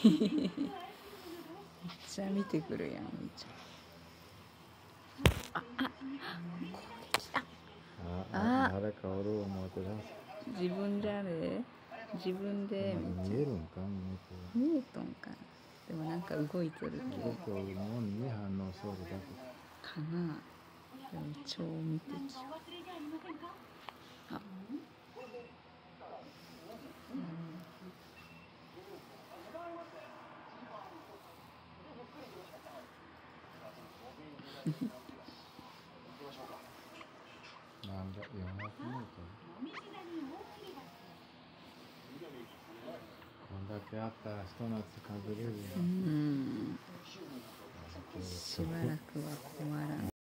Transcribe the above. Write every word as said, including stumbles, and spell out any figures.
めっちゃ見てくるやん、みーちゃん。ああ、これ来た。 ああ、誰かおる思うて出す。 自分じゃね、自分で見えるんか、 見えとんかな。でもなんか動いとるけど。 動くもんに反応しとるだけかな。でも超見てきよ。あ、 なんだ、よんひゃくメートル。こんだけあったらひと夏かぶれるよ。 うん。しばらくは困らん。